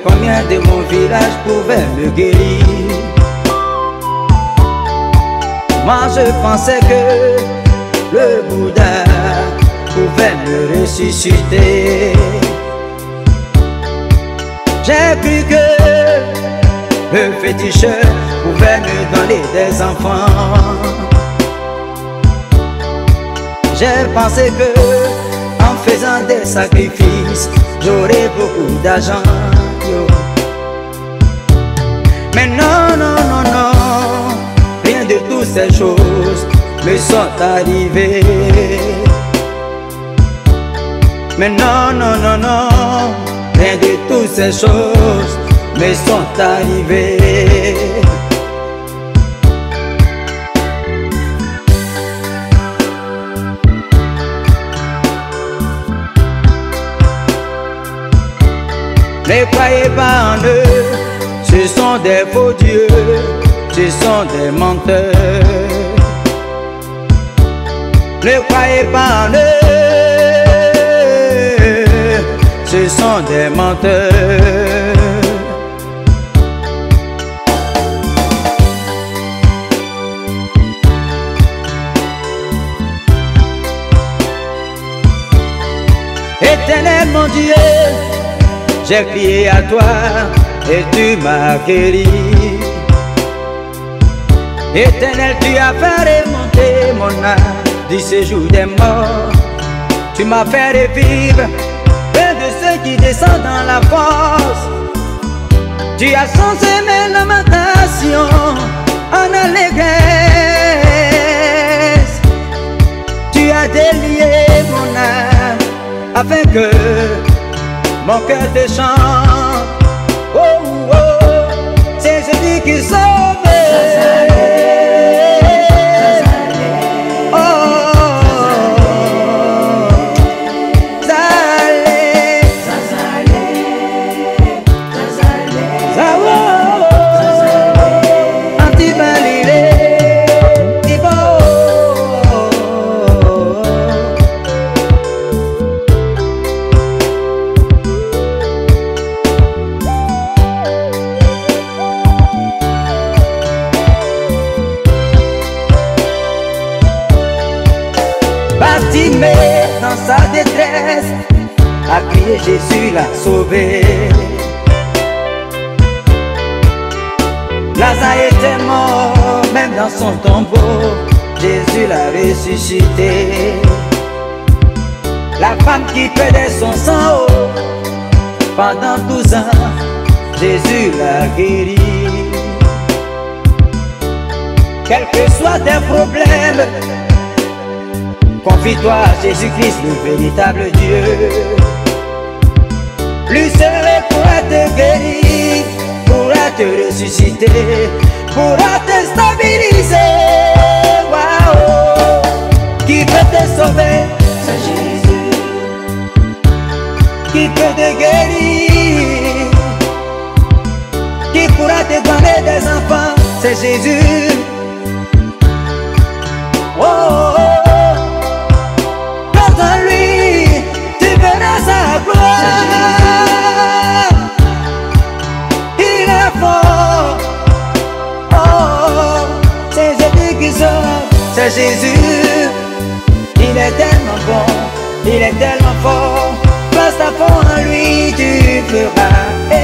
combien de mon village pouvait me guérir. Moi je pensais que le Bouddha pouvait me ressusciter. J'ai cru que le féticheur pouvait me donner des enfants. J'ai pensé que en faisant des sacrifices, j'aurais beaucoup d'argent. Mais non, non, non, non, rien de toutes ces choses me sont arrivées. Mais non, non, non, non, rien de toutes ces choses me sont arrivées. Ne croyez pas en eux, ce sont des faux dieux, ce sont des menteurs. Ne croyez pas en eux, ce sont des menteurs. Éternel mon Dieu, j'ai crié à toi et tu m'as guéri. Éternel, tu as fait remonter mon âme du séjour des morts. Tu m'as fait revivre près de ceux qui descendent dans la force. Tu as changé mes lamentations en allégresse. Tu as délié mon âme afin que mon cœur te chante. Oh, oh, oh, c'est Jésus qui sauve. Bartimée dans sa détresse a crié, Jésus l'a sauvé. Lazare était mort, même dans son tombeau, Jésus l'a ressuscité. La femme qui perdait son sang pendant 12 ans, Jésus l'a guéri. Quels que soient tes problèmes, confie-toi à Jésus-Christ, le véritable Dieu. Lui seul pourra te guérir, pourra te ressusciter, pourra te stabiliser. Wow. Qui peut te sauver? C'est Jésus. Qui peut te guérir? Qui pourra te donner des enfants? C'est Jésus. Oh, oh, oh. Il est fort. Oh, c'est Jésus qui sauve. C'est Jésus. Il est tellement bon, il est tellement fort. Place ta foi en lui, tu feras.